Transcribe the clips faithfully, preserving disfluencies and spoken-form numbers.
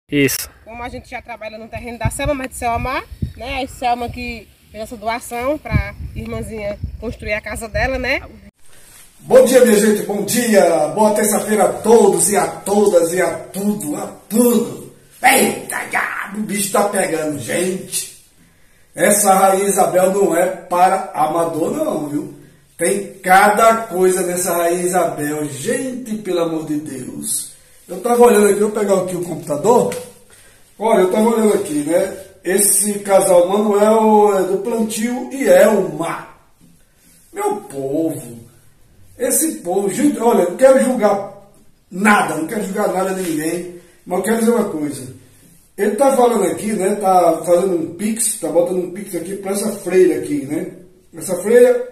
Isso. Como a gente já trabalha no terreno da Selma, mas de Selma, né? A Selma que fez essa doação para a irmãzinha construir a casa dela, né? Bom dia, minha gente, bom dia! Boa terça-feira a todos e a todas e a tudo, a tudo! Eita, o bicho tá pegando, gente! Essa Rainha Isabel não é para amador não, viu? Tem cada coisa nessa Rainha Isabel, gente, pelo amor de Deus! Eu tava olhando aqui, eu vou pegar aqui o computador. Olha, eu tava olhando aqui, né? Esse casal Manuel é do Plantio e Elma. Meu povo, esse povo, gente, olha, eu não quero julgar nada, não quero julgar nada de ninguém, mas eu quero dizer uma coisa. Ele tá falando aqui, né? Tá fazendo um pix, tá botando um pix aqui para essa freira aqui, né? Essa freira.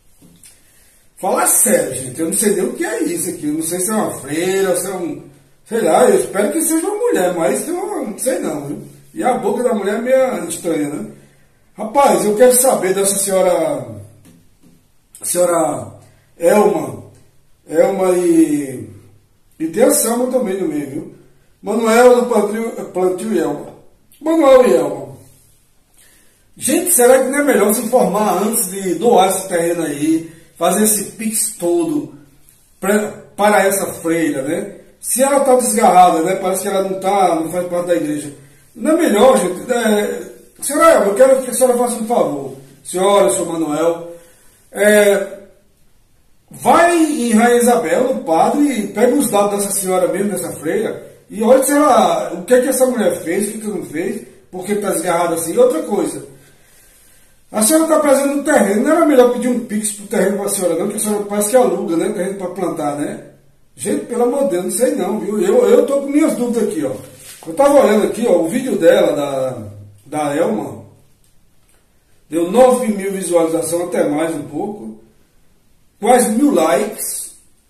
Fala sério, gente, eu não sei nem o que é isso aqui. Eu não sei se é uma freira, se é um. Sei lá, eu espero que seja uma mulher, mas eu não sei não, viu? E a boca da mulher é meio estranha, né? Rapaz, eu quero saber dessa senhora. Senhora Elma. Elma e. E tem a Selma também no meio, viu? Manuel do Plantio, Plantio e Elma. Manuel e Elma. Gente, será que não é melhor se informar antes de doar esse terreno aí? Fazer esse pix todo pra, para essa freira, né? Se ela está desgarrada, né? Parece que ela não tá, não faz parte da igreja. Não é melhor, gente. É, senhora Elma, eu quero que a senhora faça um favor. Senhora, senhor Manuel. É, vai em Rainha Isabel, no padre, e pega os dados dessa senhora mesmo, dessa freira, e olha se ela, o que é que essa mulher fez, o que, que não fez, porque está desgarrada assim. E outra coisa. A senhora está presente no terreno. Não era melhor pedir um pix pro terreno para a senhora, não? Porque a senhora parece que aluga, né? Terreno para plantar, né? Gente, pelo amor de Deus, não sei não, viu? Eu, eu tô com minhas dúvidas aqui, ó. Eu tava olhando aqui, ó, o vídeo dela, da, da Elma, deu nove mil visualizações, até mais um pouco, quase mil likes,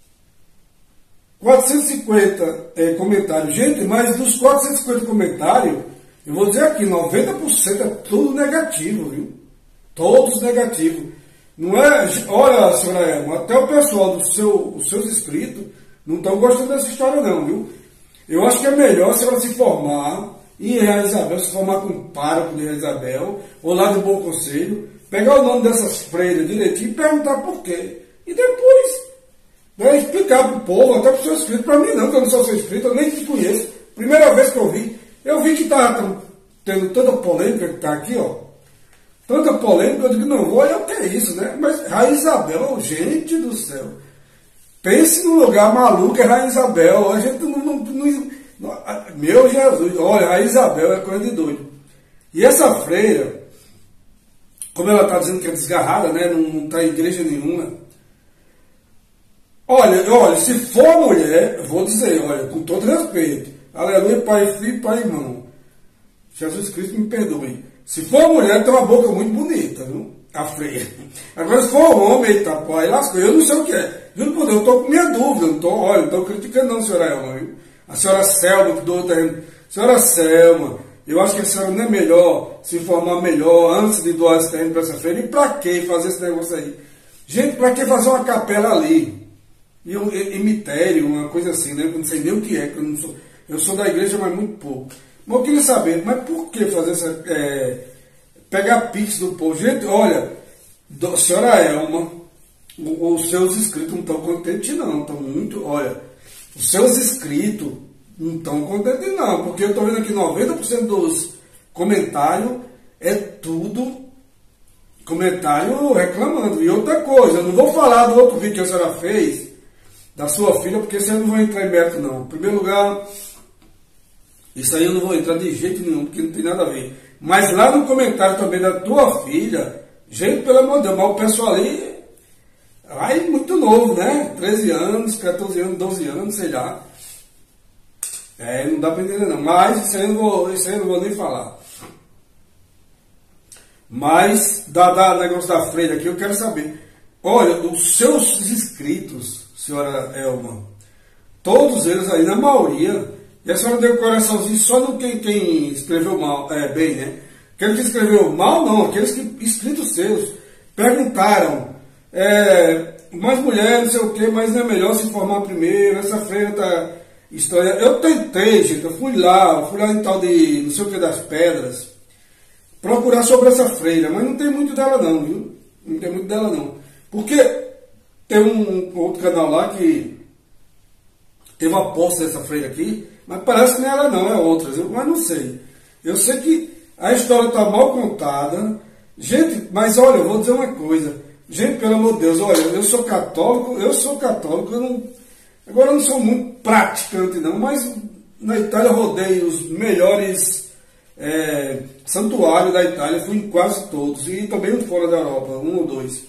quatrocentos e cinquenta é, comentários. Gente, mas dos quatrocentos e cinquenta comentários, eu vou dizer aqui, noventa por cento é tudo negativo, viu? Todos negativos. Não é, olha, senhora Elma, até o pessoal do seu, os seus inscritos não estão gostando dessa história não, viu? Eu acho que é melhor a senhora se formar em Rainha Isabel, se formar com um pároco de Rainha Isabel, ou lá do Bom Conselho, pegar o nome dessas freiras direitinho e perguntar por quê. E depois, né, explicar para o povo, até para o seu inscrito, para mim não, que eu não sou seu inscrito, eu nem te conheço. Primeira vez que eu vi, eu vi que estava tendo tanta polêmica que está aqui, ó. Tanta polêmica, eu digo, não vou olhar o que é isso, né? Mas Rainha Isabel, gente do céu. Pense num lugar maluco, é Rainha Isabel. A gente não, não, não, não. Meu Jesus, olha, Rainha Isabel é coisa de doido. E essa freira, como ela está dizendo que é desgarrada, né? Não está em igreja nenhuma. Olha, olha, se for mulher, eu vou dizer, olha, com todo respeito. Aleluia, Pai, Filho, Pai e Irmão. Jesus Cristo me perdoe. Se for mulher, tem uma boca muito bonita, viu? A freia. Agora, se for homem, eita, pai, lascou. Eu não sei o que é. Juro por Deus, eu estou com minha dúvida. Não tô, olha, não estou criticando não, senhora Elma, viu? A senhora Selma, que doou o terreno. Senhora Selma, eu acho que a senhora não é melhor se informar melhor antes de doar esse terreno para essa freira. E para que fazer esse negócio aí? Gente, para que fazer uma capela ali? E um cemitério, uma coisa assim, né? Eu não sei nem o que é, que eu não sou. Eu sou da igreja, mas muito pouco. Mas eu queria saber, mas por que fazer essa. É, pegar pix do povo? Gente, olha, do, senhora Elma, o, os seus inscritos não estão contentes, não. Estão muito. Olha, os seus inscritos não estão contentes, não. Porque eu estou vendo aqui noventa por cento dos comentários é tudo comentário reclamando. E outra coisa, eu não vou falar do outro vídeo que a senhora fez, da sua filha, porque isso aí eu não vou entrar em mérito, não. Em primeiro lugar. Isso aí eu não vou entrar de jeito nenhum, porque não tem nada a ver. Mas lá no comentário também da tua filha, gente, pelo amor de Deus, mas o pessoal ali, aí muito novo, né? treze anos, quatorze anos, doze anos, sei lá. É, não dá pra entender não. Mas isso aí eu não vou, isso aí eu não vou nem falar. Mas, da, da negócio da freira aqui, eu quero saber. Olha, os seus inscritos, senhora Elma, todos eles aí, na maioria. E a senhora deu coraçãozinho só no quem, quem escreveu mal, é, bem, né? Aquele que escreveu mal, não. Aqueles que, inscritos seus, perguntaram, é, mais mulher, não sei o quê, mas não é melhor se informar primeiro, essa freira tá... estranha. Eu tentei, gente, eu fui lá, eu fui lá em tal de, não sei o que das pedras, procurar sobre essa freira, mas não tem muito dela não, viu? Não tem muito dela não. Porque tem um outro canal lá que teve uma posta dessa freira aqui, mas parece que não é ela não, é outras, eu, mas não sei. Eu sei que a história está mal contada. Gente, mas olha, eu vou dizer uma coisa. Gente, pelo amor de Deus, olha, eu sou católico, eu sou católico, eu não, agora eu não sou muito praticante não, mas na Itália eu rodei os melhores é, santuários da Itália, fui em quase todos, e também fora da Europa, um ou dois.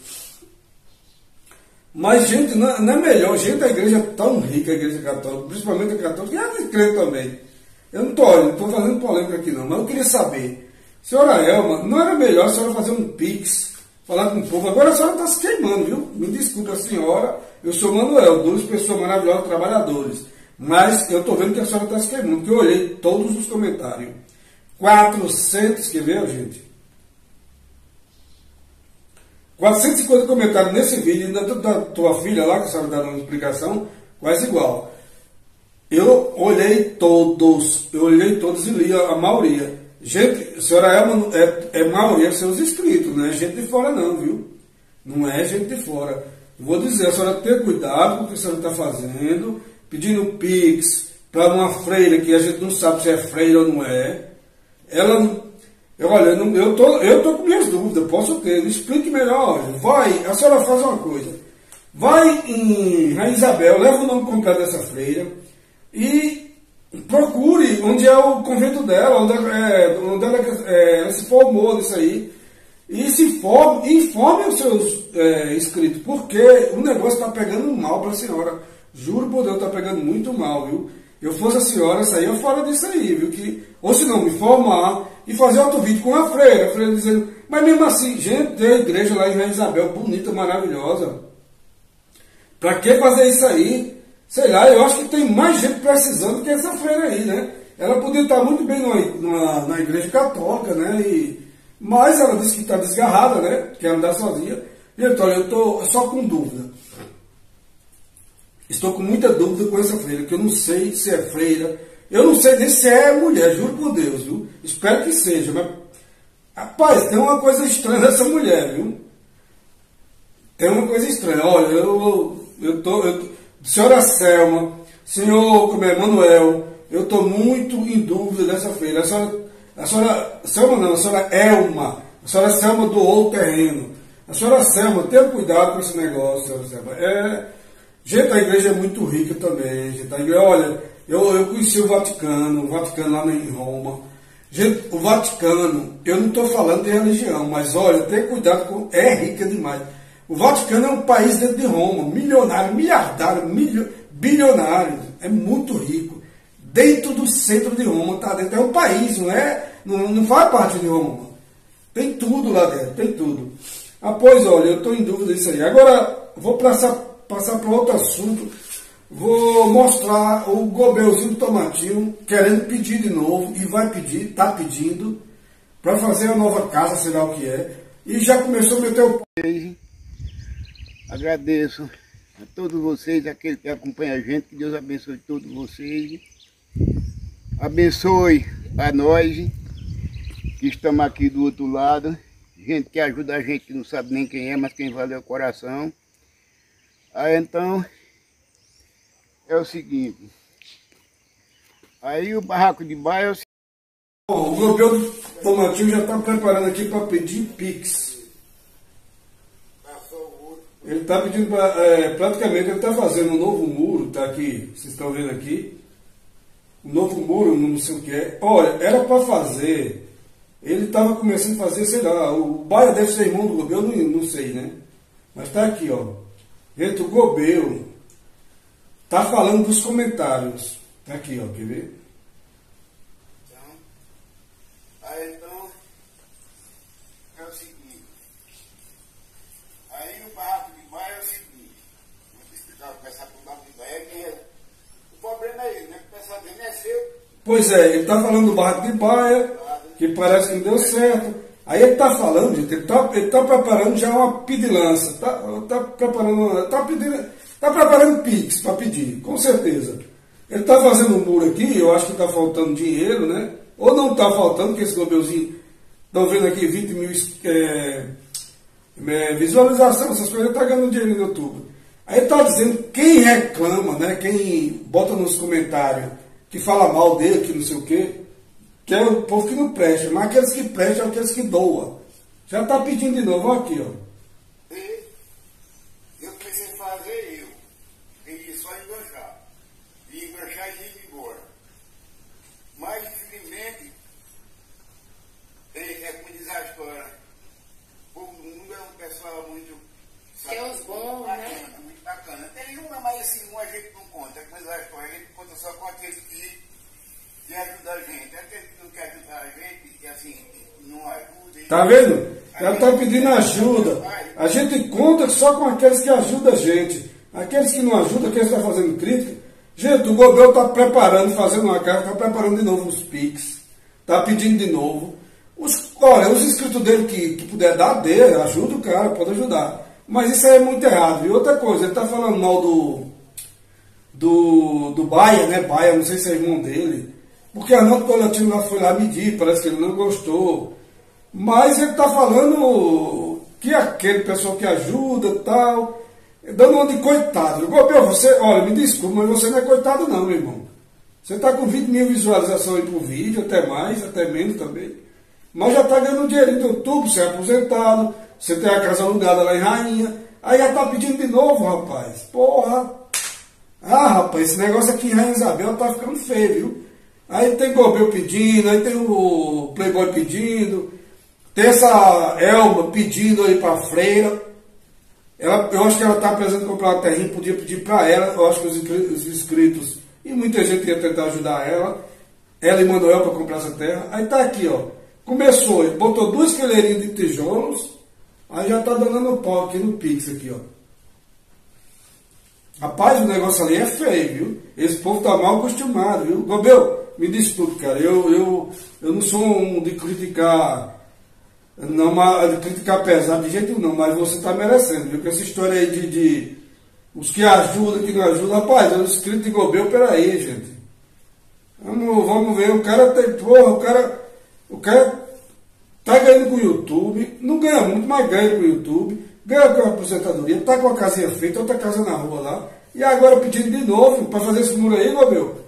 Mas, gente, não, não é melhor, gente, a igreja é tão rica, a igreja católica, principalmente a católica, e a de crente também. Eu não estou, não estou fazendo polêmica aqui não, mas eu queria saber, senhora Elma, não era melhor a senhora fazer um pix, falar com o povo? Agora a senhora está se queimando, viu? Me desculpe a senhora, eu sou Manuel, duas pessoas maravilhosas, trabalhadores, mas eu estou vendo que a senhora está se queimando, porque eu olhei todos os comentários. quatrocentos, quer ver, gente? quatrocentos e cinquenta comentários nesse vídeo, da, da tua filha lá, que a senhora está dando uma explicação, quase igual. Eu olhei todos, eu olhei todos e li a, a maioria. Gente, a senhora é, é, é maioria dos seus inscritos, não é gente de fora não, viu? Não é gente de fora. Eu vou dizer, a senhora tem cuidado com o que a senhora está fazendo, pedindo pix para uma freira que a gente não sabe se é freira ou não é. Ela, eu, olha, eu, não, eu, tô, eu tô com minhas dúvidas, posso ter, explique melhor. Vai, a senhora faz uma coisa, vai em Rainha Isabel, leva o nome completo dessa freira e procure onde é o convento dela, onde, é, onde ela, é, ela se formou nisso aí, e se informe, informe os seus é, inscritos, porque o negócio está pegando mal para a senhora, juro por Deus, está pegando muito mal, viu? Eu fosse a senhora, saía fora disso aí, viu? Que, ou se não, me informar e fazer outro vídeo com a freira, a freira dizendo, mas mesmo assim, gente, tem a igreja lá em Rainha Isabel, bonita, maravilhosa, para que fazer isso aí? Sei lá, eu acho que tem mais gente precisando que essa freira aí, né? Ela podia estar muito bem numa, numa, na igreja católica, né? E, mas ela disse que está desgarrada, né? Quer andar sozinha. Gente, olha, eu estou só com dúvida. Estou com muita dúvida com essa freira, que eu não sei se é freira. Eu não sei nem se é mulher, juro por Deus, viu? Espero que seja, mas... Rapaz, tem uma coisa estranha nessa mulher, viu? Tem uma coisa estranha. Olha, eu... eu tô... Eu, senhora Selma, senhor como é, Manuel, eu estou muito em dúvida dessa feira. A senhora, a senhora Selma não, a senhora Elma, a senhora Selma doou o terreno. A senhora Selma, tenha cuidado com esse negócio, senhora Selma. É, gente, a igreja é muito rica também, gente. A igreja, olha, eu, eu conheci o Vaticano, o Vaticano lá em Roma. Gente, o Vaticano, eu não estou falando de religião, mas olha, tenha cuidado com, é rica demais. O Vaticano é um país dentro de Roma, milionário, miliardário, milho, bilionário, é muito rico. Dentro do centro de Roma, tá dentro, é um país, não é? Não, não faz parte de Roma. Tem tudo lá dentro, tem tudo. Ah, pois olha, eu estou em dúvida disso aí. Agora, vou passar, passar para outro assunto. Vou mostrar o Gobelzinho do Tomatinho querendo pedir de novo, e vai pedir, está pedindo, para fazer a nova casa, sei lá o que é. E já começou a meter o... Agradeço a todos vocês, aquele que acompanha a gente, que Deus abençoe todos vocês. Abençoe a nós, que estamos aqui do outro lado. Gente que ajuda a gente, que não sabe nem quem é, mas quem vale o coração. Aí então, é o seguinte. Aí o barraco de bairro é o seguinte. Bom, o Gobel do Tomatinho já está preparando aqui para pedir Pix. Ele está pedindo para, é, praticamente ele está fazendo um novo muro, está aqui, vocês estão vendo aqui, um novo muro, não sei o que é. Olha, era para fazer, ele estava começando a fazer, sei lá, o Baia deve ser irmão do Gobel, não, não sei, né? Mas está aqui, ó. Gente, o Gobel está falando dos comentários. Está aqui, ó, quer ver? Então, aí então, é o seguinte. Aí o barraco de baia é o seguinte, vou te explicar, vou começar por barraco de baia, que é, o problema é ele, né? Que o pessoal dele é seu. Pois é, ele está falando do barraco de baia, que parece que não deu certo. Aí ele está falando, gente, ele está ele tá preparando já uma pedilança, está tá preparando, está pedindo, está preparando Pix para pedir, com certeza. Ele está fazendo um muro aqui, eu acho que está faltando dinheiro, né? Ou não está faltando, porque esse Globeuzinho, estão vendo aqui vinte mil é, é, visualização, essas coisas, ele está ganhando dinheiro no YouTube. Aí está dizendo, quem reclama, né? Quem bota nos comentários, que fala mal dele, que não sei o quê, que é o povo que não presta, mas aqueles que prestam são aqueles que doam. Já está pedindo de novo, olha aqui, ó. Eu pensei em fazer eu. Peguei só enganchar. E enganchar e ir embora. Mas, infelizmente, é, é como diz a história. O mundo é um pessoal muito... Tem uns bons, bacana, né? muito bacana. Tem uma, mas assim, um a gente não conta. É como diz a história, a gente conta só com aquele que, que ajuda a gente. Aquele que não quer ajudar a gente, que assim, não ajuda. Tá vendo? Ela está pedindo ajuda. A gente conta só com aqueles que ajudam a gente. Aqueles que não ajudam, aqueles que estão fazendo crítica. Gente, o Gobel está preparando, fazendo uma carta, está preparando de novo os Pix. Está pedindo de novo. Os, olha, os inscritos dele que, que puder dar, dê, ajuda o cara, pode ajudar. Mas isso aí é muito errado. E outra coisa, ele está falando mal do, do, do Baia, né? Baia, não sei se é irmão dele. Porque a nota coletiva foi lá medir, parece que ele não gostou. Mas ele está falando que aquele pessoal que ajuda e tal, dando uma de coitado. Gobel, você, olha, me desculpa, mas você não é coitado não, meu irmão. Você está com vinte mil visualizações aí por vídeo, até mais, até menos também. Mas já está ganhando dinheiro no YouTube, você é aposentado, você tem a casa alugada lá em Rainha. Aí já está pedindo de novo, rapaz. Porra. Ah, rapaz, esse negócio aqui em Rainha Isabel está ficando feio, viu? Aí tem Gobel pedindo, aí tem o Playboy pedindo. Tem essa Elma pedindo aí para a freira. Ela, eu acho que ela está precisando comprar uma terrinha, podia pedir para ela. Eu acho que os, os inscritos e muita gente ia tentar ajudar ela. Ela e Manuel para comprar essa terra. Aí tá aqui, ó. Começou, ele botou duas fileirinhas de tijolos. Aí já tá dando pau aqui no Pix aqui, ó. Rapaz, o negócio ali é feio, viu? Esse povo tá mal acostumado, viu? Gobel, me desculpe, cara. Eu, eu, eu não sou um de criticar. Não, mas criticar pesado de jeito não, mas você está merecendo, viu? Com essa história aí de, de os que ajudam, que não ajudam, rapaz, eu inscrito de Gobel, peraí, gente. Vamos, vamos ver, o cara tem, porra, o cara, o cara tá ganhando com o YouTube, não ganha muito, mas ganha com o YouTube, ganha com a aposentadoria, tá com a casinha feita, outra casa na rua lá, e agora pedindo de novo para fazer esse muro aí, Gobel.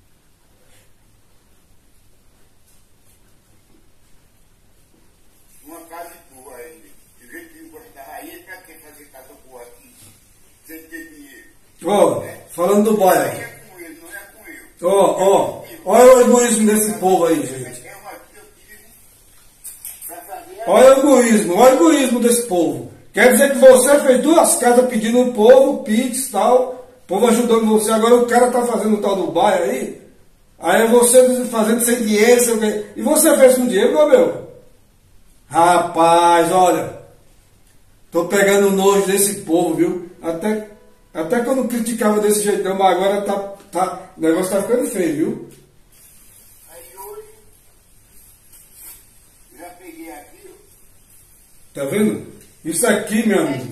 Ó, oh, falando do Baia. Ó, ó, olha o egoísmo desse povo aí, gente. Olha o egoísmo, olha o egoísmo desse povo. Quer dizer que você fez duas casas pedindo o povo, Pix e tal, o povo ajudando você. Agora o cara tá fazendo o tal do Baia aí, aí você fazendo sem dinheiro, sei o quê. E você fez com dinheiro, não, meu? Rapaz, olha, tô pegando nojo desse povo, viu? Até... Até que eu não criticava desse jeitão, mas agora tá, tá, o negócio tá ficando feio, viu? Aí hoje, já peguei aqui, tá vendo? Isso aqui, meu amigo.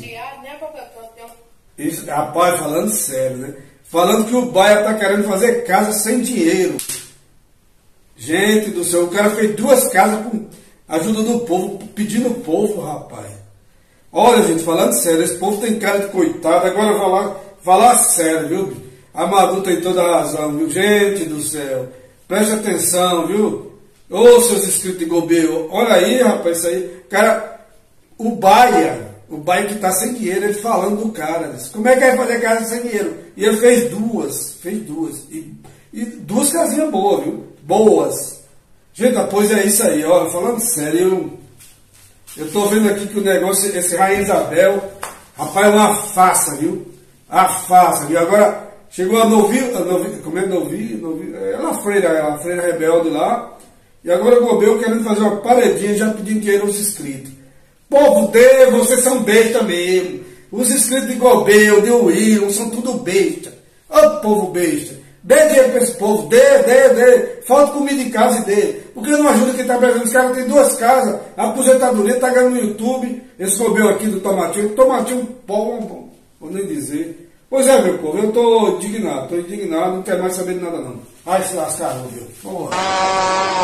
Isso, rapaz, falando sério, né? Falando que o Baia tá querendo fazer casa sem dinheiro. Gente do céu, o cara fez duas casas com ajuda do povo, pedindo o povo, rapaz. Olha, gente, falando sério, esse povo tem cara de coitado. Agora eu vou falar, falar sério, viu? A Madu tem toda a razão, viu? Gente do céu, preste atenção, viu? Ô, seus inscritos de Gobel, olha aí, rapaz, isso aí. Cara, o Baia, o Baia que tá sem dinheiro, ele falando do cara. Disse, como é que vai fazer casa sem dinheiro? E ele fez duas, fez duas. E, e duas casinhas boas, viu? Boas. Gente, pois é isso aí, ó. Falando sério, eu... Eu tô vendo aqui que o negócio, esse Rainha Isabel, rapaz, é uma farsa, viu? A farsa, viu? Agora, chegou a Novi, a Novi como é Novi? Novi ela é a freira, a freira rebelde lá, e agora o Gobel querendo fazer uma paredinha, já pedindo dinheiro aos inscritos. Povo de, vocês são besta mesmo. Os inscritos de Gobel, de Will, são tudo besta. Ô povo besta. Dê dinheiro para esse povo, dê, dê, dê. Falta comida em casa e dê. Porque não ajuda quem está precisando. Os caras têm duas casas, a aposentadoria está ganhando no YouTube. Esse Gobel aqui do Tomatinho, Tomatinho bom, bom, vou nem dizer. Pois é, meu povo, eu tô indignado, tô indignado, não quero mais saber de nada não. Ai, se lascaram, viu? Porra.